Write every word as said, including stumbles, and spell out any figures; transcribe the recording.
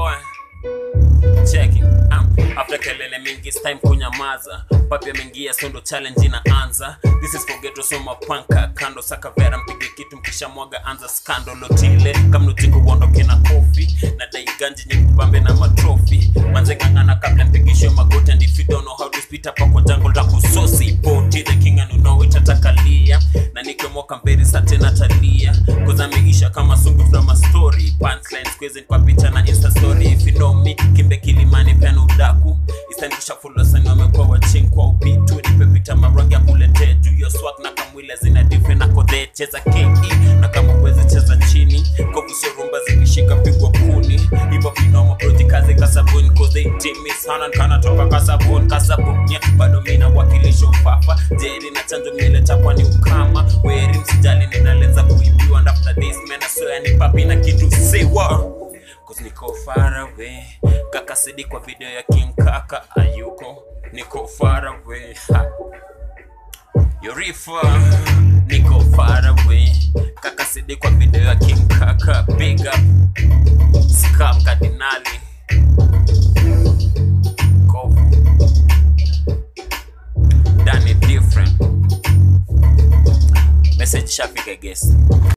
boy. Checking um, after kelele mingi it's time kunyamaza. Papi ameingia sondo challenge inaanza. This is for ghetto soma panka kando saka vera mpige kitu mkisha mwaga anza scandal lotile kamnutiko uondoke na coffee na dai ganji nyekubambe na matrofi manze ngangana kabla mpigisho magoti. And if you don't know how to spit up kwa jungle la kusosi poti the king and you know it atakalia na nikomoka mberi sa tena talia cause ameisha kama sungu from a story punchlines quizzing kwa picha na insta story. If you know me kimbe kilimani pena udaku isani kushafulo sani wamekwa waching kwa upitu nipe pita marangi ya kulete juu yo swag na kamwile zina different na kodhe cheza K E na kama uweze cheza chini kwa kusio rumba zikishika pigwa kuni hivo vinoma broti kaze kasabuni cause they team is hanan kana toka kasabuni kasabuni yeah. Bado mina wakilisho fafa jeri na chanjo mile tapwa ni ukama weri msijali nina lenza kuibiwa. And after this man I swear ni papi na kitu say what cause niko far away. Kaka sidi kwa video ya King Kaka ayuko niko far away ha. Yorifa niko far away. Kaka sidi kwa video ya King Kaka big up Scam Cardinali Kofu Danny different message shafika guess.